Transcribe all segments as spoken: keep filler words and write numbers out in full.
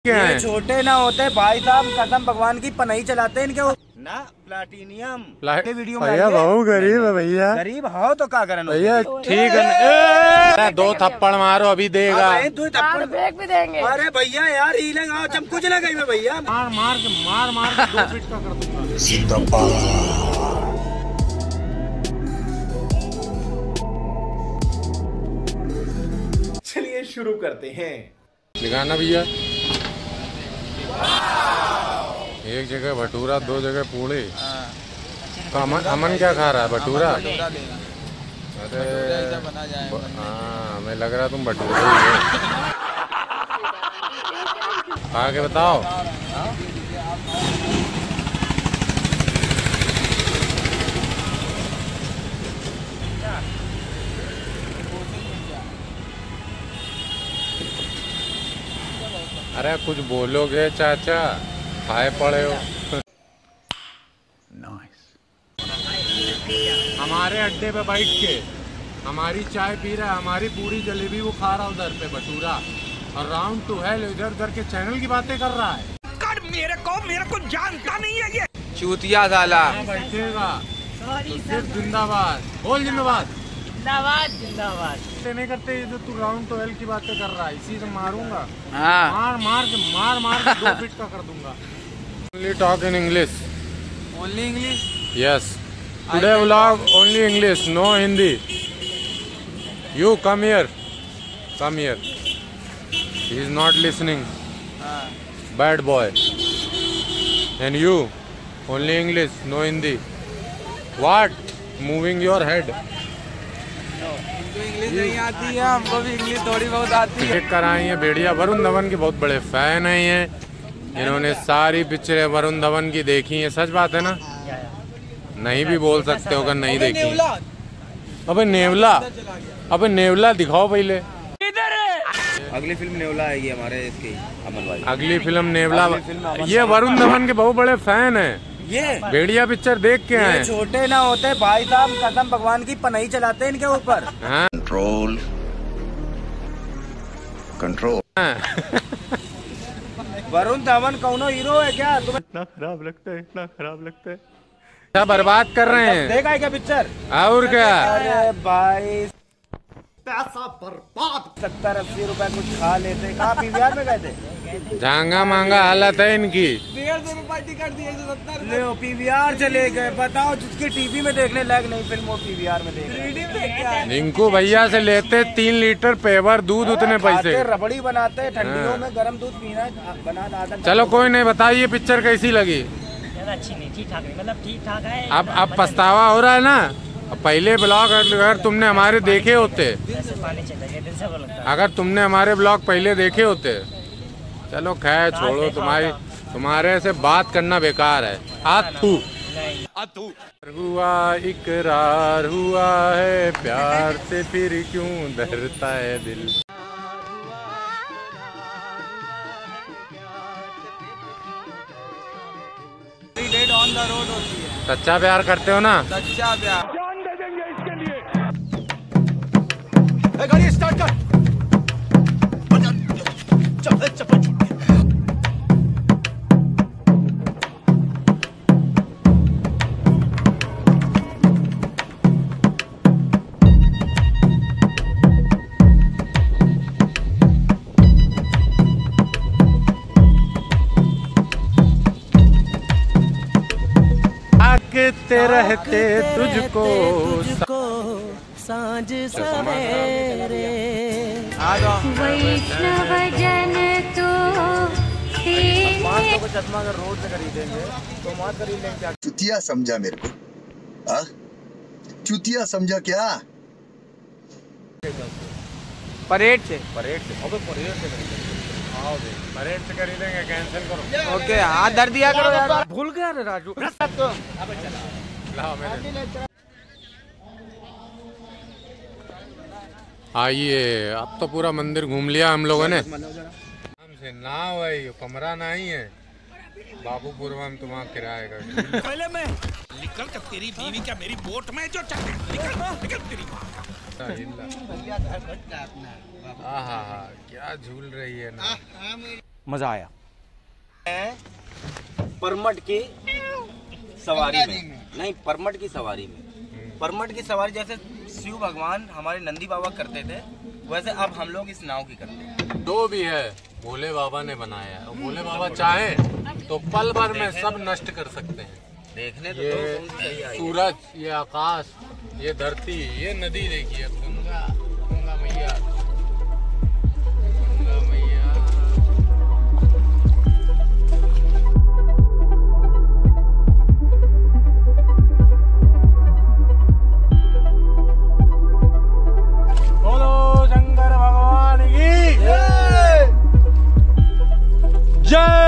ये छोटे ना होते भाई साहब, कसम भगवान की पनाही चलाते हैं इनके ना। प्लाटिनियम के वीडियो में भैया बहुत गरीब है भैया। गरीब हो तो क्या करना भैया, ठीक है दो थप्पड़ मारो अभी देगा। दो थप्पड़ भी देंगे। अरे भैया यार हीलेगा चमकू चला गई मैं भैया। मार मार के मार मार के दो फीट का कर दूंगा। चलिए शुरू करते हैं। दिखाना भैया। एक जगह भटूरा, दो जगह पूड़ी। तो अमन अमन क्या खा रहा है? भटूरा। अरे हाँ, हमें लग रहा तुम भटूरा ही हो। खा के बताओ। अरे कुछ बोलोगे चाचा? खाए पड़े हो। नाइस। हमारे अड्डे पे बैठ के हमारी चाय पी रहा है, हमारी पूरी जलेबी वो खा रहा उधर पे भटूरा, और राउंड टू हेल इधर उधर के चैनल की बातें कर रहा है। कर मेरे को मेरे को जानता नहीं है ये चूतिया साला। बैठेगा तो सिर्फ जिंदाबाद बोल। जिंदाबाद जिंदाबाद जिंदाबाद नहीं करते जो तू राउंड टू हेल की बातें कर रहा है, इसी से मारूंगा। हाँ। मार मार के मार मार के दो फीट का कर दूंगा। Only talk in English. Only English? Yes. Today vlog only English, no Hindi. You come here. Come here. He is not listening. Bad boy. And you only English, no Hindi. What? Moving your head. तो English नहीं आती है, हमको भी English थोड़ी बहुत आती है। देख कर आए हैं भेड़िया। वरुण धवन के बहुत बड़े फैन है ये। इन्होंने सारी पिक्चरें वरुण धवन की देखी है। सच बात है ना? नहीं भी बोल सकते हो अगर नहीं देखी। अबे नेवला, अबे नेवला दिखाओ पहले। अगली फिल्म नेवला आएगी हमारे इसकी अमन भाई। अगली फिल्म नेवला। ये वरुण धवन के बहुत बड़े फैन है। ये भेड़िया पिक्चर देख के आए। छोटे ना होते भाई साहब, कसम भगवान की पनाही चलाते हैं इनके ऊपर। Control control. वरुण धवन कौनो हीरो है क्या? तुम्हें इतना खराब लगता है, इतना खराब लगता है। क्या बर्बाद कर रहे हैं? देखा है क्या पिक्चर? और क्या? अरे भाई पैसा बर्बाद। सत्तर अस्सी रुपए कुछ खा लेते। कहाँ पीवीआर में गए थे? झांगा मांगा हालत है इनकी। डेढ़ सौ रुपए टिकट दिए तो सत्तर ले पीवीआर चले गए। बताओ जिसकी टीवी में देखने लायक नहीं फिल्म वो पीवीआर में देख। रिंकू भैया से लेते तीन लीटर पेवर दूध, उतने पैसे। रबड़ी बनाते ठंडियों में गर्म दूध पीना बना। चलो कोई नहीं, बताइए पिक्चर कैसी लगी? अच्छी नहीं, ठीक ठाक नहीं, मतलब ठीक ठाक है। अब अब पछतावा हो रहा है ना? पहले ब्लॉग अगर तुमने हमारे देखे होते, अगर तुमने हमारे ब्लॉग पहले देखे होते, चलो खैर छोड़ो। तुम्हारी तुम्हारे से बात करना बेकार है। आथू हुआ इकरार हुआ है प्यार से, फिर क्यों डरता है दिल। ऑन द रोड होती है। सच्चा प्यार करते हो ना? सच्चा प्यार। जान दे देंगे इसके लिए। गाड़ी स्टार्ट कर। चप्पल चप्पल छूट गया। ताकते रहते तुझको तुझको सांझ सवेरे। वैष्णव जन तो चश्मा अगर रोड से खरीदेंगे तो मत खरीद लेंगे। चुतिया समझा मेरे को? हाँ चुतिया समझा क्या? परेड से परेड से अबे परेड से खरीदेंगे। आओ दे परेड से खरीदेंगे। कैंसिल करो। ओके हाथ धर दिया करो यार। भूल गया रे राजू। आइए, अब तो पूरा मंदिर घूम लिया हम लोगों ने। हमसे ना भाई कमरा नहीं है बाबूपुरवा में, तुम्हारा किराए का। पहले मैं निकल कर तेरी बीवी क्या मेरी बोट में जो चढ़ निकल निकल तेरी माँ का। हाँ हाँ हाँ क्या झूल रही है ना। मजा आया। परमट की सवारी में, नहीं परमट की सवारी में, परमट की सवारी जैसे शिव भगवान हमारे नंदी बाबा करते थे, वैसे अब हम लोग इस नाव की करते हैं। जो भी है भोले बाबा ने बनाया है, भोले बाबा चाहे तो पल भर में सब नष्ट कर सकते हैं। देखने तो ये तो सूरज, ये आकाश, ये धरती, ये नदी देखिए, गंगा, गंगा मैया, गंगा मैया। बोलो शंकर भगवान की जय।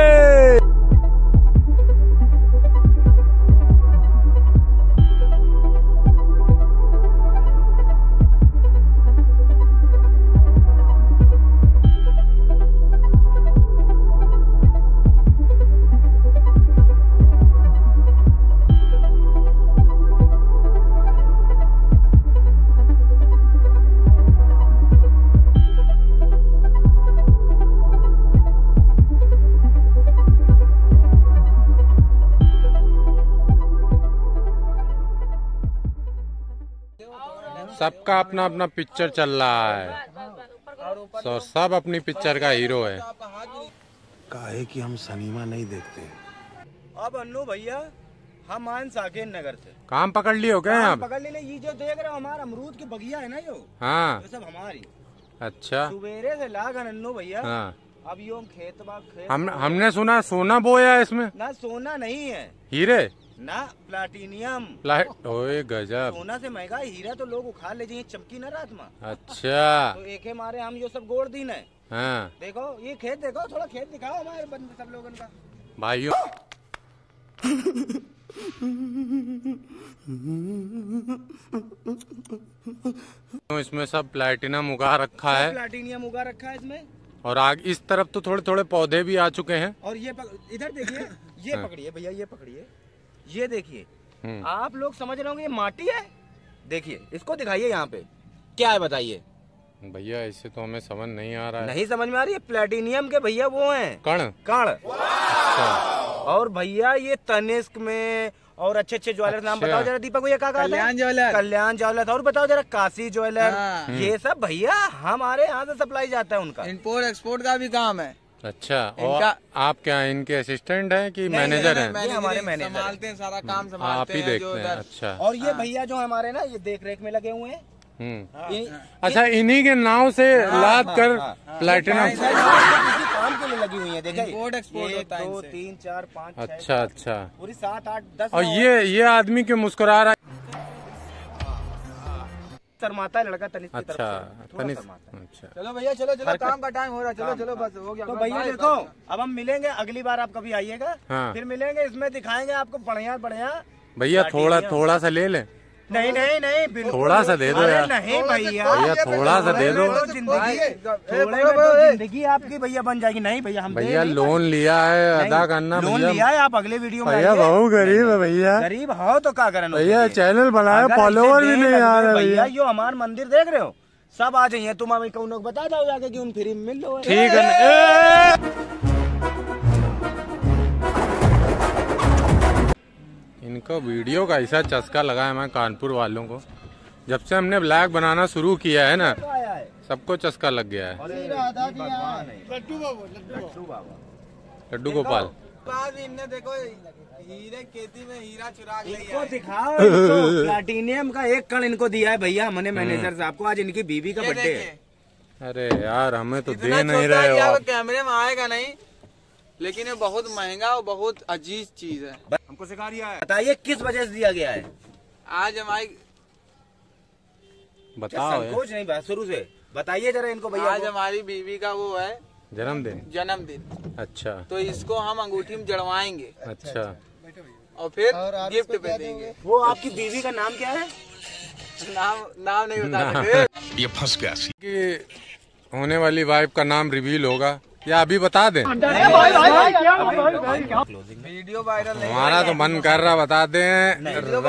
सबका अपना अपना पिक्चर चल रहा है, तो सब अपनी पिक्चर का हीरो है। काहे कि हम सनीमा नहीं देखते। अब अन्नू भैया हम आए साकेत नगर से। काम पकड़ लियो क्या आप? पकड़ ले, ये जो देख रहे हो हमारा अमरूद की बगिया है ना, यो हाँ ये सब हमारी। अच्छा, सुबेरे से लागन अन्नू भैया। हाँ। अब यो खेत बा खेत हम हमने सुना सोना बोया है इसमें। ना सोना नहीं है, हीरे ना प्लाटीनियम। प्लाट ओए गजब। सोना से महंगा हीरा तो लोग उखाड़ ले जाइए, चमकी ना रात में। अच्छा, तो एक मारे हम ये सब गोड़ दीन है। हाँ देखो ये खेत, देखो थोड़ा खेत दिखाओ हमारे बंदे सब लोगों का। भाइयों तो इसमें सब प्लैटिनम उगा रखा है, प्लाटीनियम उगा रखा है इसमें। और आगे इस तरफ तो थोड़े थोड़े पौधे भी आ चुके हैं। और ये पक... इधर देखिए, ये पकड़िए भैया, ये पकड़िए, ये देखिए। आप लोग समझ रहे होंगे ये माटी है, देखिए इसको दिखाइए यहाँ पे क्या है बताइए भैया। इससे तो हमें समझ नहीं आ रहा है। नहीं समझ में आ रही है, प्लेटिनियम के भैया वो हैं कण कण। अच्छा। और भैया ये तनिष्क में और अच्छे अच्छे ज्वेलर नाम अच्छा। बताओ जरा दीपक भैया, क्या कहा? Kalyan jeweller, Kalyan jeweller. और बताओ जरा काशी ज्वेलर। ये सब भैया हमारे यहाँ से सप्लाई जाता है, उनका इंपोर्ट एक्सपोर्ट का भी काम है। अच्छा, और आप क्या इनके असिस्टेंट हैं कि मैनेजर हैं? ये हमारे मैनेजर संभालते हैं, सारा काम संभालते हैं। आप ही देखते हैं। अच्छा। और ये भैया जो हमारे ना ये देख रेख में लगे हुए हैं। अच्छा, इन्हीं के नाव से लाद कर प्लैटिनम किसी काम के लिए लगी हुई है। देखिए इंपोर्ट एक्सपोर्ट होता है दो इनसे। तीन चार पाँच छह, अच्छा अच्छा। पूरी सात आठ दस। और ये ये आदमी क्यों मुस्कुरा रहा है? शर्माता है लड़का तनिष्क की तरफ अच्छा से, थोड़ा तनिष्क। शर्माता है। अच्छा, चलो भैया चलो चलो, काम का टाइम हो रहा है। चलो चलो बस हो गया। तो भैया देखो, अब हम मिलेंगे अगली बार, आप कभी आइएगा। हाँ। फिर मिलेंगे, इसमें दिखाएंगे आपको बढ़िया बढ़िया। भैया थोड़ा थोड़ा सा ले लें। नहीं नहीं नहीं, बिल्कुल थोड़ा सा दे दो अरे यार। नहीं भैया, भैया थोड़ा सा दे दो। तो जिंदगी थोड़े में तो जिंदगी आपकी भैया बन जाएगी। नहीं भैया, हम भैया लोन लिया है, अदा करना। लोन भैया लिया है, आप अगले वीडियो में भैया आइए। बहुत गरीब है भैया। गरीब हो तो क्या करना भैया, चैनल बनाया, फॉलोवर भी नहीं आ रहे भैया। भैया। यो हमार मंदिर देख रहे हो, सब आ जाइए। तुम हमें कौन बता दो जाके कि उन फ्री में मिल लो। ठीक है। इनका वीडियो का ऐसा चस्का लगा है मैं कानपुर वालों को, जब से हमने ब्लॉग बनाना शुरू किया है ना, सबको चस्का लग गया है। लड्डू गोपाल। इनने देखो हीरे खेती में हीरा चुरा के इनको दिखाओ, इनको प्लैटिनियम का एक कण इनको दिया है भैया हमने मैनेजर साहब को। आज इनकी बीवी का बर्थडे है। अरे यार, हमें तो दे इतना नहीं छोटा रहे कि हो आपको आप। कैमरे में आएगा नहीं, लेकिन ये बहुत महंगा और बहुत अजीज चीज है। हमको सिखा दिया है। बताइए किस वजह से दिया गया है? आज हमारी बताओ यार। संकोच नहीं बात, शुरू से बताइए जरा इनको भैया आज को। हमारी बीवी का वो है जन्मदिन। जन्मदिन, अच्छा तो इसको हम अंगूठी में जड़वाएंगे अच्छा। और फिर गिफ्ट पे देंगे। वो आपकी बीवी का नाम क्या है? नाम नाम नहीं बता सकते। ये फंस गया। कि होने वाली वाइफ का नाम रिवील होगा या अभी बता दें? वीडियो वायरल नहीं हमारा तो मन कर रहा, बता दें। रा,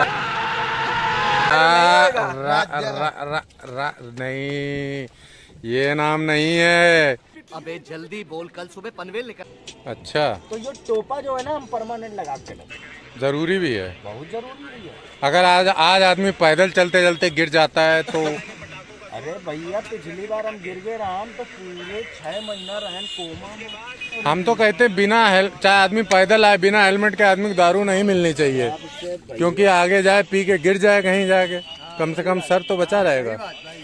रा, रा, रा, रा, नहीं, ये नाम नहीं है। अबे जल्दी बोल, कल सुबह पनवेल निकल। अच्छा, तो ये टोपा जो है ना हम परमानेंट लगा के चले, जरूरी भी है, बहुत जरूरी भी है। अगर आज आज आदमी पैदल चलते चलते गिर जाता है तो अरे भैया पिछली बार हम गिर गए राम, तो पूरे छह महीना रहन कोमा में। हम तो कहते बिना हेल चाहे आदमी पैदल आए, बिना हेलमेट के आदमी को दारू नहीं मिलनी चाहिए, क्योंकि आगे जाए पी के गिर जाए कहीं जाके, कम से कम सर तो बचा रहेगा।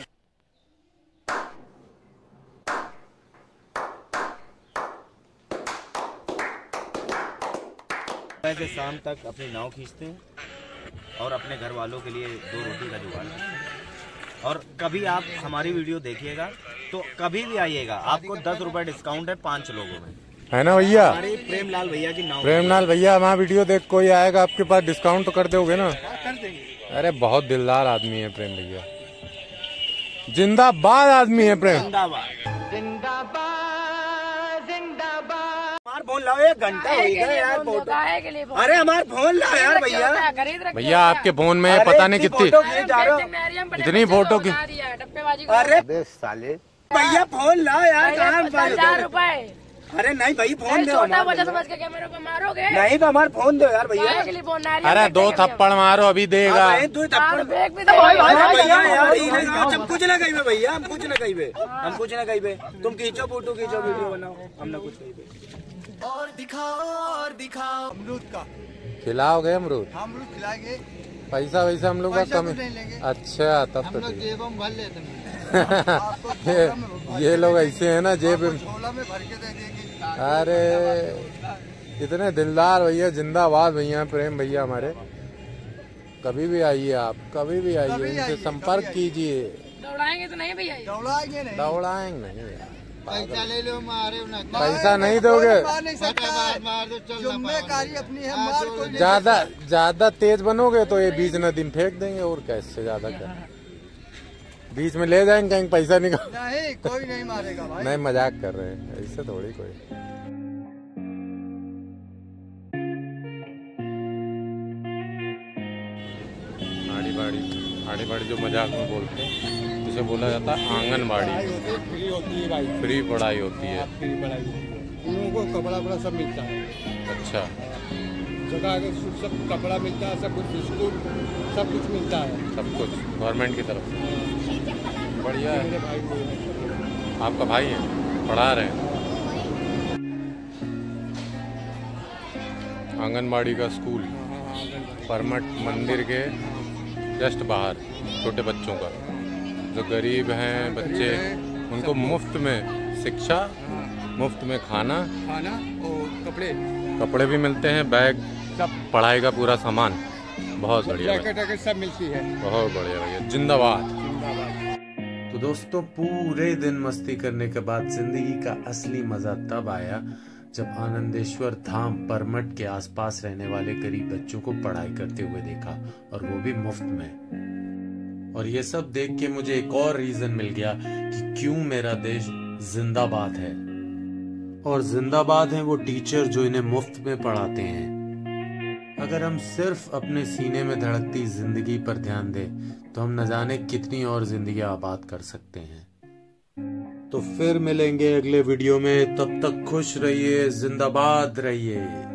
से शाम तक अपनी नाव खींचते हैं और अपने घर वालों के लिए दो रोटी का जुगाड़ करते हैं। और कभी आप हमारी वीडियो देखिएगा तो कभी भी आइएगा, आपको दस रुपए डिस्काउंट है पांच लोगों में, है ना भैया? हमारे प्रेमलाल भैया की नाव। प्रेमलाल भैया, हमारा वीडियो देख कोई आएगा आपके पास, डिस्काउंट तो कर दोगे ना? कर देंगे। अरे बहुत दिलदार आदमी है प्रेम भैया, जिंदाबाद आदमी है प्रेम। जिंदाबाद जिंदाबाद जिंदाबाद। हमारा फोन लाओ, एक घंटा हो गया यार फोटो। अरे हमारे फोन लाओ यार भैया। भैया आपके फोन में पता नहीं कितनी इतनी फोटो की। अरे साले भैया फोन लाओ यार, कहाँ? अरे नहीं भाई फोन दो, समझ के कैमरे को मारोगे नहीं तो हमारे फोन दो यार भैया। अरे दो थप्पड़ मारो अभी देगा। दो थप्पड़ भैया यार, हम कुछ ना कही भैया, हम कुछ ना कही हम कुछ ना कही तुम खींचो फोटो, खींचो वीडियो बनाओ, हम ना कुछ कही। और दिखाओ और दिखाओ। अमरूद का खिलाओगे? अमरूद अमरूद खिलाएंगे। पैसा वैसा हम लोग का कम। अच्छा तब तो ठीक। ये, ये लोग ऐसे है ना, जेब में भर के दे देंगे। अरे इतने दिलदार भैया, जिंदाबाद भैया प्रेम भैया हमारे। कभी भी आइए आप, कभी भी आइए, इनसे संपर्क कीजिए। दौड़ाएंगे तो नहीं भैया? दौड़ाएंगे नहीं, दौड़ाएंगे नहीं, पैसा ले लो, मारे पैसा नहीं दोगे? जिम्मेदारी अपनी है, मार कोई नहीं। ज्यादा ज्यादा तेज बनोगे तो ये बीच नदी में फेंक देंगे, और कैसे ज्यादा क्या, बीच में ले जाएंगे कहीं पैसा निकाल। नहीं कोई नहीं मारेगा भाई। नहीं मजाक कर रहे हैं, ऐसे थोड़ी कोई। आड़ी बाड़ी, आड़ी बाड़ी जो मजाक में बोलते हैं, जिसे बोला जाता है आंगनबाड़ी। फ्री होती है भाई, फ्री पढ़ाई होती है, फ्री पढ़ाई होती है। उन लोगों को कपड़ा वपड़ा सब मिलता है। अच्छा, जगह के सब कपड़ा मिलता है, सब कुछ बिस्कुट सब कुछ मिलता है, सब कुछ गवर्नमेंट की तरफ से। बढ़िया है। मेरे भाई को, आपका भाई है, पढ़ा रहे हैं। आंगनबाड़ी का स्कूल परमट मंदिर के जस्ट बाहर, छोटे बच्चों का, जो गरीब हैं बच्चे, उनको मुफ्त में शिक्षा, मुफ्त में खाना, खाना और कपड़े कपड़े भी मिलते हैं, बैग, सब पढ़ाई का पूरा सामान। बहुत बढ़िया, जैकेट सब मिलती है। बहुत बढ़िया भैया, जिंदाबाद। तो दोस्तों, पूरे दिन मस्ती करने के बाद जिंदगी का असली मजा तब आया जब आनंदेश्वर धाम परमट के आसपास रहने वाले गरीब बच्चों को पढ़ाई करते हुए देखा, और वो भी मुफ्त में। और ये सब देख के मुझे एक और रीजन मिल गया कि क्यों मेरा देश जिंदाबाद है। और जिंदाबाद हैं वो टीचर जो इन्हें मुफ्त में पढ़ाते हैं। अगर हम सिर्फ अपने सीने में धड़कती जिंदगी पर ध्यान दें तो हम न जाने कितनी और जिंदगी आबाद कर सकते हैं। तो फिर मिलेंगे अगले वीडियो में, तब तक खुश रहिए, जिंदाबाद रहिए।